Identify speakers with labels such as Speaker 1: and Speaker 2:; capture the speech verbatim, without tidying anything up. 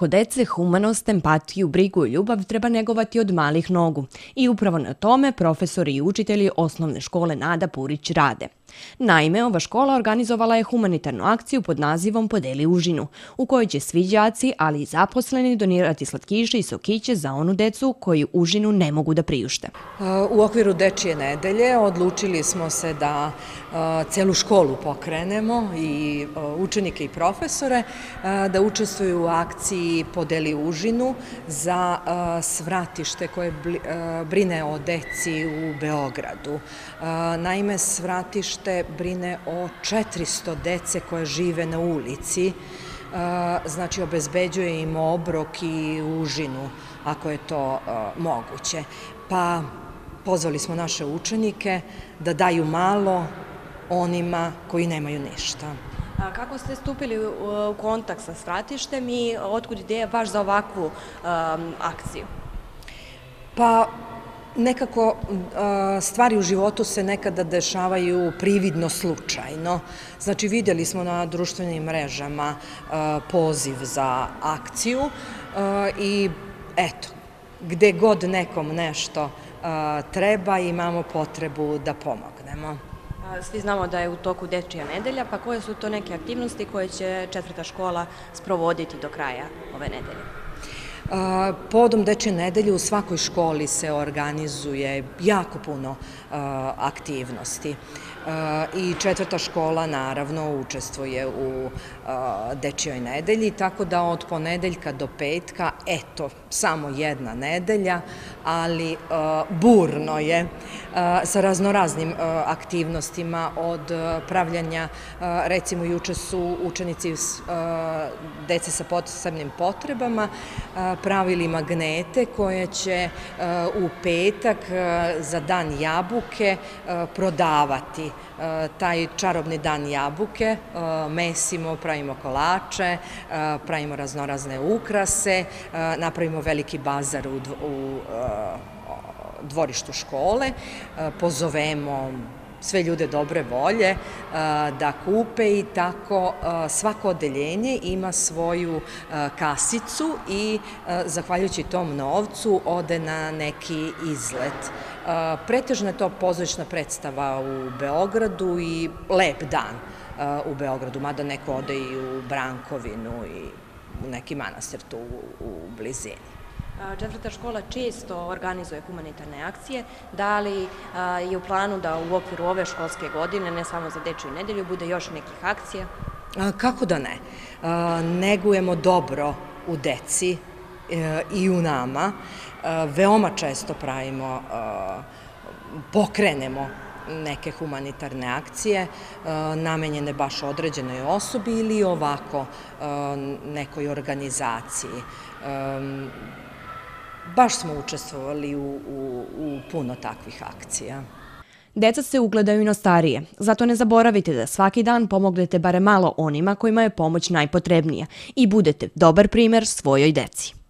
Speaker 1: Kod dece humanost, empatiju, brigu i ljubav treba negovati od malih nogu. I upravo na tome profesori i učitelji osnovne škole Nada Purić rade. Naime, ova škola organizovala je humanitarnu akciju pod nazivom Podeli užinu, u kojoj će svi đaci, ali i zaposleni, donirati slatkiše i sokiće za onu decu koji užinu ne mogu da priušte.
Speaker 2: U okviru Dečije nedelje odlučili smo se da celu školu pokrenemo i učenike i profesore da učestvuju u akciji Podeli užinu za svratište koje brine o deci u Beogradu. Naime, svratište brine o četiristo dece koje žive na ulici, znači obezbeđuje im obrok i užinu, ako je to moguće. Pa pozvali smo naše učenike da daju malo onima koji nemaju ništa.
Speaker 1: Kako ste stupili u kontakt sa svratištem i otkud ideja baš za ovakvu akciju?
Speaker 2: Pa nekako stvari u životu se nekada dešavaju prividno slučajno. Znači vidjeli smo na društvenim mrežama poziv za akciju i eto, gde god nekom nešto treba imamo potrebu da pomognemo.
Speaker 1: Svi znamo da je u toku Dečija nedelja, pa koje su to neke aktivnosti koje će četvrta škola sprovoditi do kraja ove nedelje?
Speaker 2: Povodom Dečije nedelje u svakoj školi se organizuje jako puno aktivnosti i četvrta škola naravno učestvuje u Dečijoj nedelji, tako da od ponedeljka do petka, eto, samo jedna nedelja, ali burno je sa raznoraznim aktivnostima od pravljanja, recimo juče su učenici dece sa posebnim potrebama pravili magnete koje će u petak za dan jabuke prodavati. Taj čarobni dan jabuke mesimo, pravimo kolače, pravimo raznorazne ukrase, napravimo veliki bazar u dvorištu škole, pozovemo sve ljude dobre volje da kupe i tako svako odeljenje ima svoju kasicu i zahvaljujući tom novcu ode na neki izlet. Pretežno je to pozorišna predstava u Beogradu i lep dan u Beogradu, mada neko ode i u Brankovinu i u neki manastir tu u blizini.
Speaker 1: Četvrta škola često organizuje humanitarne akcije. Da li je u planu da u okviru ove školske godine, ne samo za Dečiju nedelju, bude još nekih akcija?
Speaker 2: Kako da ne? Negujemo dobro u deci i u nama. Veoma često pravimo, pokrenemo neke humanitarne akcije namenjene baš određenoj osobi ili ovako nekoj organizaciji. Baš smo učestvovali u puno takvih akcija.
Speaker 1: Deca se ugledaju na starije, zato ne zaboravite da svaki dan pomognete bare malo onima kojima je pomoć najpotrebnija i budete dobar primer svojoj deci.